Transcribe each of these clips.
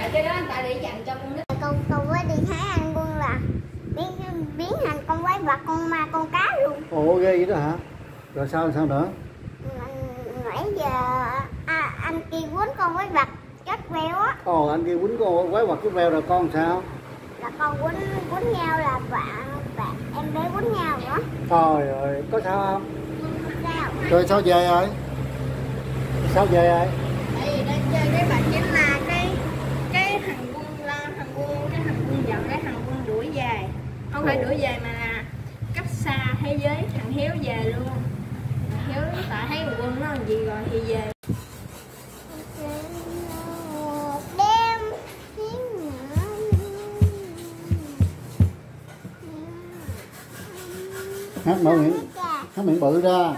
cái đó anh ta để dành cho con nít. Con với đi hái anh Quân là biến thành con quái vật, con ma, con cá luôn. Ồ ghê vậy đó hả? Rồi sao nữa? Nãy giờ anh kia quýnh con quái vật chết veo á. Ồ, anh kia quýnh con quái vật chết veo rồi con sao? Là con quýnh nhau là bạn em bé quýnh nhau nữa. Trời ơi, có sao không? Sao? Rồi sao về rồi? Sao về rồi? Tại vì đang chơi cái bài chính là cái thằng Quân la, cái thằng Quân giận, cái thằng Quân đuổi về. Không phải đuổi về mà là cách xa thế giới, thằng Hiếu về luôn. Hiếu tại thấy thằng Quân nó làm gì rồi thì về. Hát miệng bự ra.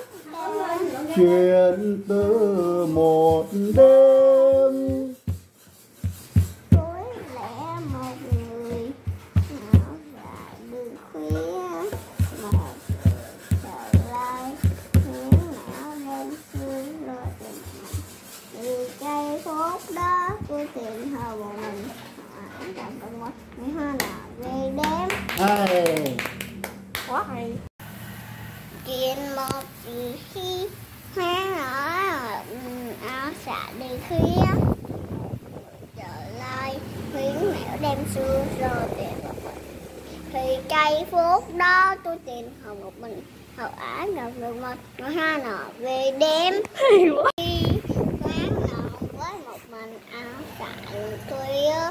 Chuyện từ một đêm. Tối lẻ một người áo dài đường khuya, một trở lại những não đêm xưa rồi từ cây phốt đó tôi tìm hờ một mình chẳng có mất mấy hoa nào về đêm. Hey. Quá hay. Chuyện một gì khi hoa nở áo xạ đi khuya trở lại huyến nẻo đêm xưa rồi tìm thì cây phốt đó tôi tìm hầu một mình hầu ái ngập được một nỗi hoa nở về đêm. Hay quá. Khi quán nọ với một mình áo xạ đi khuya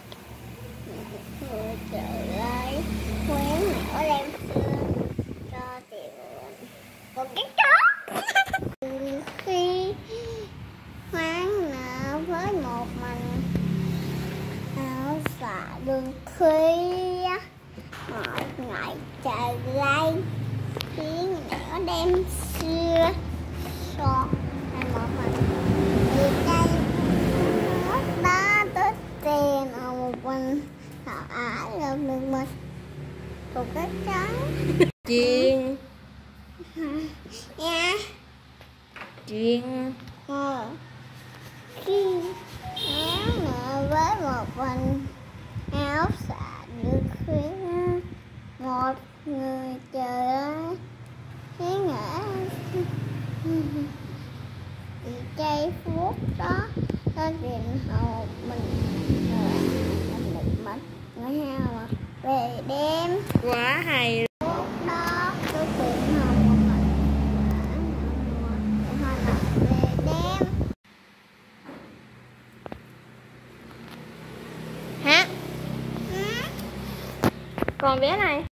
người trở lại huyến nẻo đêm xưa cho tìm một cái chó. Khi hoang nở với một mình áo xạ đường khuya mọi ngày trời lay tiếng nẻo đêm xưa so hay một mình thì cây nước đó tới tiền ở một mình họ ái được mình một cái trắng. Chuyện Nha. chuyện Khi áo nở với một mình áo xạ được khuyên một người chờ khí ngã thì cây phút đó ta tìm hầu mình một người hao về đêm. quá hay. Phút đó tôi tìm hầu một mình về đêm. Hát. Còn bé này.